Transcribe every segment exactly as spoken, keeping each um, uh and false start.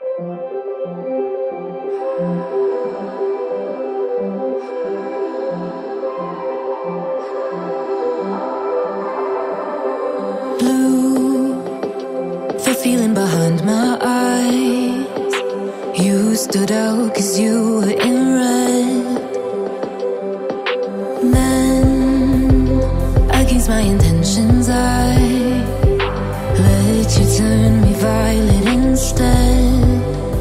The feeling behind my eyes, you stood out cause you were in red. Then, against my intentions, I let you turn me violet instead.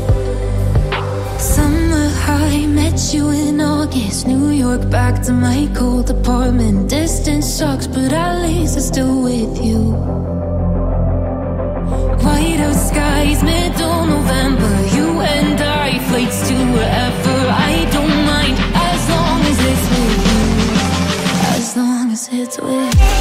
Summer high, met you in August, New York, back to my cold apartment. Distance sucks, but at least I'm still with you. White out skies, middle November, you and I, flights to wherever. I don't mind, as long as it's with you. As long as it's with you.